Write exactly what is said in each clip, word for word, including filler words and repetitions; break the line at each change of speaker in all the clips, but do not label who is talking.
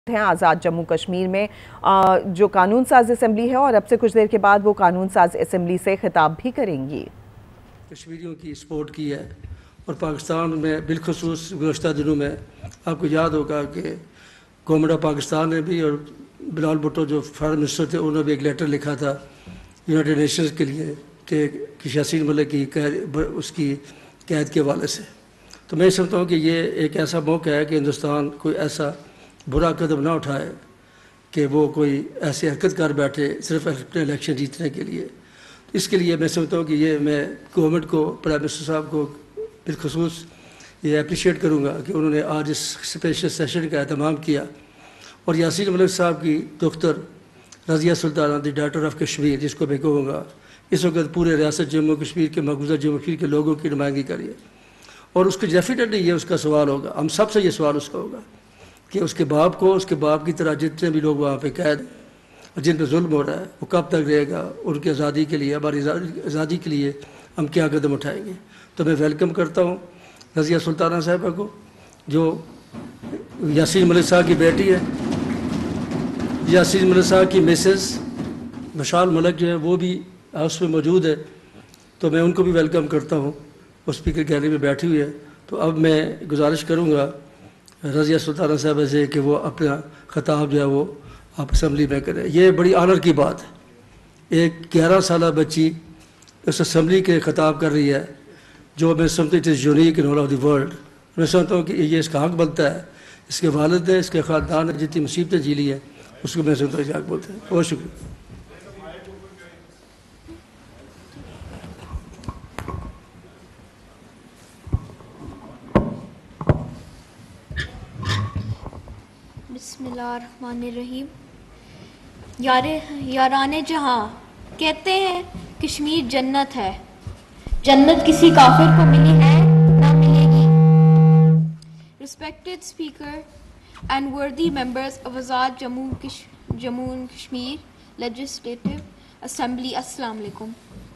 ہیں آزاد جموں کشمیر میں جو قانون ساز اسمبلی ہے، اور اب سے کچھ دیر کے بعد وہ قانون ساز اسمبلی سے خطاب بھی کریں گی۔
کشمیریوں کی سپورٹ کی ہے اور پاکستان میں بالخصوص گزشتہ دنوں میں آپ کو یاد ہوگا کہ گورنمنٹ آف پاکستان نے بھی اور بلال بھٹو جو فارن منسٹر تھے انہوں نے بھی ایک لیٹر لکھا تھا یونائٹڈ نیشنز کے لیے کہ یاسین ملک کی قید اس کی قید کے حوالے سے۔ تو میں سمجھتا ہوں کہ یہ ایک ایسا موقع ہے کہ ہندوستان کوئی ایسا برا قدم نہ اٹھائے کہ وہ کوئی ایسی حرکت کر بیٹھے صرف اپنے الیکشن جیتنے کے لیے۔ اس کے لیے میں سمجھتا ہوں کہ یہ میں گورنمنٹ کو، پرائم منسٹر صاحب کو بالخصوص یہ اپریشیٹ کروں گا کہ انہوں نے آج اس اسپیشل سیشن کا اہتمام کیا، اور یاسین ملک صاحب کی دختر Raziya Sultana the daughter of Kashmir, جس کو میں کہوں گا اس وقت پورے ریاست جموں کشمیر کے مقبوضہ جموں کشمیر کے لوگوں کی نمائندگی کریے، اور اس کو ڈیفینیٹلی یہ اس کا سوال ہوگا، ہم سب سے یہ سوال اس کا ہوگا کہ اس کے باپ کو، اس کے باپ کی طرح جتنے بھی لوگ وہاں پہ قید اور جن پہ ظلم ہو رہا ہے وہ کب تک رہے گا، ان کی آزادی کے لیے، ہماری آزادی کے لیے ہم کیا قدم اٹھائیں گے۔ تو میں ویلکم کرتا ہوں رضیہ سلطانہ صاحبہ کو، جو یاسین ملک صاحب کی بیٹی ہے، یاسین ملک صاحب کی مسز مشال ملک جو ہے وہ بھی ہاؤس میں موجود ہے، تو میں ان کو بھی ویلکم کرتا ہوں، وہ اسپیکر گیلری میں بیٹھی ہوئی ہے۔ تو اب میں گزارش کروں گا رضیہ سلطانہ صاحبہ سے کہ وہ اپنا خطاب جو ہے وہ آپ اسمبلی میں کریں۔ یہ بڑی آنر کی بات ہے، ایک گیارہ سالہ بچی اس اسمبلی کے خطاب کر رہی ہے، جو میں سمجھتا ہوں it is unique in all of the world. میں سمجھتا ہوں کہ یہ اس کا حق بنتا ہے، اس کے والد نے، اس کے خاندان نے جتنی مصیبتیں جھیلی ہیں اس کو میں سمجھتا ہوں حق بولتے ہیں۔ بہت شکریہ۔
بسم اللہ الرحمن الرحیم۔ یار یاران جہاں کہتے ہیں کشمیر جنت ہے، جنت کسی کافر کو ملی ہے نہ ملے گی۔ Respected speaker and worthy members of Azad Jammu Jammu and Kashmir Legislative Assembly, Assalamu alaikum.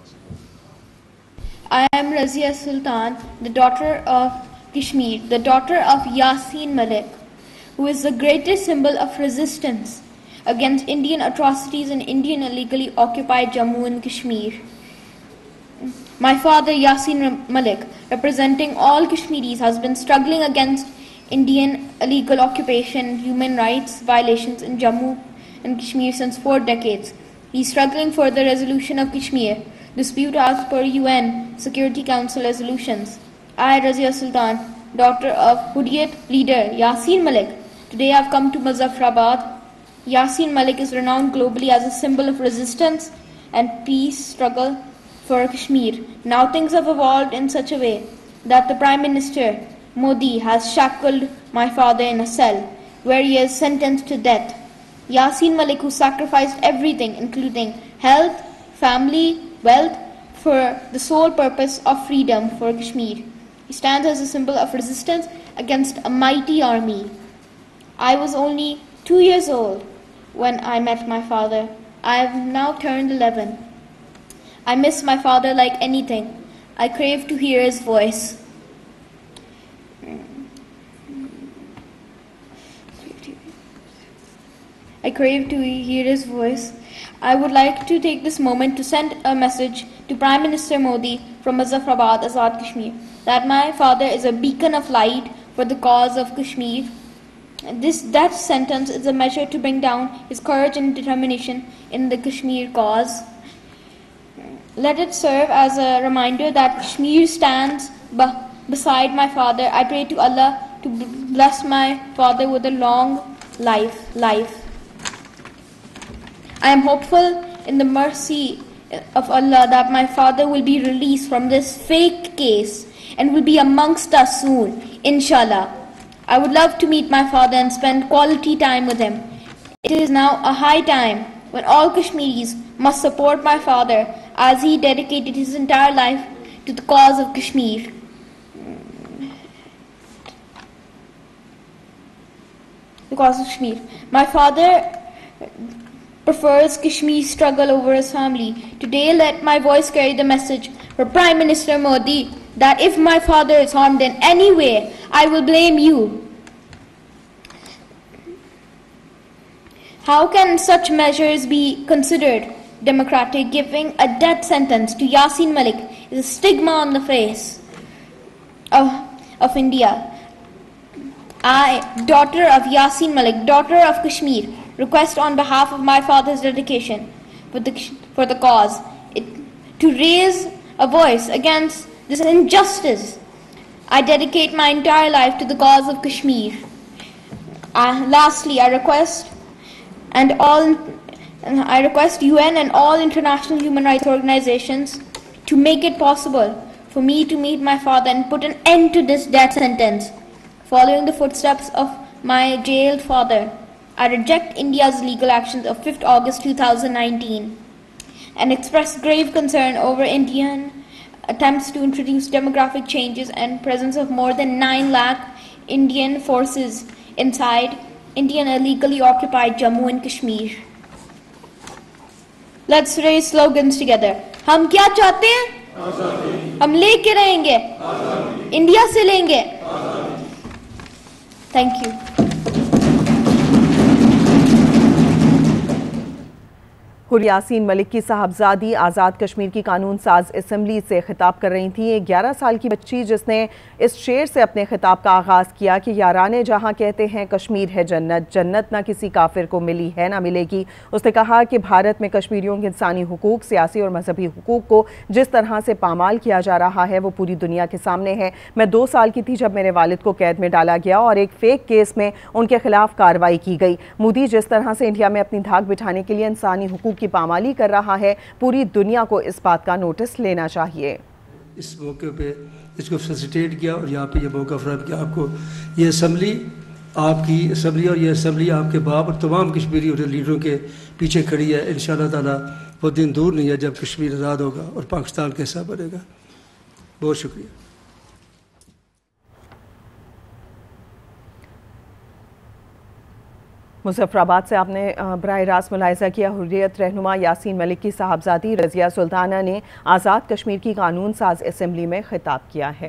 I am Razia Sultan, the daughter of Kashmir, the daughter of Yaseen Malik, who is the greatest symbol of resistance against Indian atrocities in Indian illegally occupied Jammu and Kashmir. My father, Yaseen Malik, representing all Kashmiris, has been struggling against Indian illegal occupation and human rights violations in Jammu and Kashmir since four decades. He is struggling for the resolution of Kashmir dispute as per U N Security Council resolutions. I, Razia Sultan, daughter of Hurriyat leader Yaseen Malik, today I have come to Muzaffarabad. Yaseen Malik is renowned globally as a symbol of resistance and peace struggle for Kashmir. Now things have evolved in such a way that the Prime Minister Modi has shackled my father in a cell where he is sentenced to death. Yaseen Malik, who sacrificed everything including health, family, wealth for the sole purpose of freedom for Kashmir. He stands as a symbol of resistance against a mighty army. I was only two years old when I met my father. I have now turned eleven. I miss my father like anything. I crave to hear his voice. I crave to hear his voice. I would like to take this moment to send a message to Prime Minister Modi from Muzaffarabad, Azad Kashmir, that my father is a beacon of light for the cause of Kashmir. This that sentence is a measure to bring down his courage and determination in the Kashmir cause. Let it serve as a reminder that Kashmir stands b- beside my father. I pray to Allah to b- bless my father with a long life. life. I am hopeful in the mercy of Allah that my father will be released from this fake case and will be amongst us soon, inshallah. I would love to meet my father and spend quality time with him. It is now a high time when all Kashmiris must support my father as he dedicated his entire life to the cause of Kashmir. The cause of Kashmir. My father prefers Kashmir's struggle over his family. Today, let my voice carry the message for Prime Minister Modi that if my father is harmed in any way, I will blame you. How can such measures be considered democratic? Giving a death sentence to Yasin Malik is a stigma on the face of, of India. I, daughter of Yasin Malik, daughter of Kashmir, request on behalf of my father's dedication for the, for the cause it, to raise a voice against this injustice. I dedicate my entire life to the cause of Kashmir. Uh, lastly, I request and all I request U N and all international human rights organizations to make it possible for me to meet my father and put an end to this death sentence. Following the footsteps of my jailed father, I reject India's legal actions of fifth August two thousand nineteen and express grave concern over Indian attempts to introduce demographic changes and presence of more than nine lakh Indian forces inside Indian illegally occupied Jammu and Kashmir. Let's raise slogans together. हम क्या चाहते हैं? हम लेके रहेंगे, India से लेंगे. Thank you.
Yasin Malik की साहबजादी आज़ाद कश्मीर की कानून साज असम्बली से खिताब कर रही थी। एक ग्यारह साल की बच्ची जिसने इस शेर से अपने खिताब का आगाज़ किया कि याराने जहां कहते हैं कश्मीर है जन्नत, जन्नत ना किसी काफिर को मिली है ना मिलेगी। उसने कहा कि भारत में कश्मीरियों के इंसानी हुकूक, सियासी और मजहबी हुकूक को जिस तरह से पामाल किया जा रहा है वो पूरी दुनिया के सामने है। मैं दो साल की थी जब मेरे वालिद को कैद में डाला गया और एक फेक केस में उनके खिलाफ कार्रवाई की गई। मोदी जिस तरह से इंडिया में अपनी धाक बिठाने के लिए इंसानी हुकूक की पामाली कर रहा है, पूरी दुनिया को इस बात का नोटिस लेना चाहिए।
इस मौके पे इसको फैसिलिटेट किया और यहाँ पे ये मौका फराहम किया आपको। ये असम्बली आपकी असम्बली और ये असम्बली आपके बाप और तमाम कश्मीरी और लीडरों के पीछे खड़ी है। इंशाअल्लाह ताला वो दिन दूर नहीं है जब कश्मीर आज़ाद होगा और पाकिस्तान का हिस्सा बनेगा। बहुत शुक्रिया।
मुजफ्फराबाद से आपने बराह रास्त मुलाहिज़ा किया। हुर्रियत रहनुमा यासीन मलिक की साहबजादी रज़िया सुल्ताना ने आज़ाद कश्मीर की कानून साज असम्बली में खिताब किया है।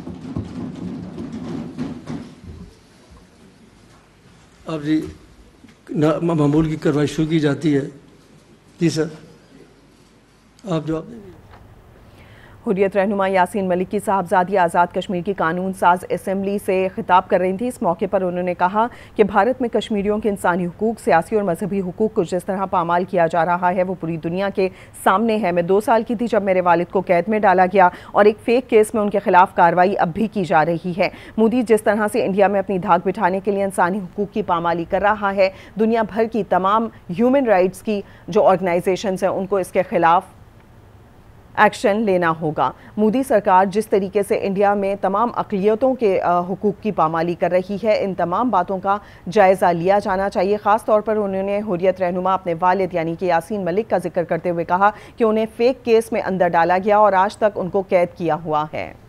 अब जी मामूल की कार्रवाई शुरू की जाती है। जी सर, आप जवाब देंगे।
हुर्रियत रहनुमा यासीन मलिक की साहबजादी आज़ाद कश्मीर की कानून साज असम्बली से खिताब कर रही थी। इस मौके पर उन्होंने कहा कि भारत में कश्मीरियों के इंसानी हुकूक, सियासी और मजहबी हुकूक को जिस तरह पामाल किया जा रहा है वो पूरी दुनिया के सामने है। मैं दो साल की थी जब मेरे वालिद को कैद में डाला गया और एक फेक केस में उनके खिलाफ कार्रवाई अब भी की जा रही है। मोदी जिस तरह से इंडिया में अपनी धाक बिठाने के लिए इंसानी हुकूक की पामाली कर रहा है, दुनिया भर की तमाम ह्यूमन राइट्स की जो ऑर्गेनाइजेशंस हैं उनको इसके खिलाफ एक्शन लेना होगा। मोदी सरकार जिस तरीके से इंडिया में तमाम अक़लियतों के हुकूक की पामाली कर रही है, इन तमाम बातों का जायज़ा लिया जाना चाहिए। ख़ास तौर पर उन्होंने हुर्रियत रहनुमा अपने वालिद यानी कि यासीन मलिक का जिक्र करते हुए कहा कि उन्हें फ़ेक केस में अंदर डाला गया और आज तक उनको कैद किया हुआ है।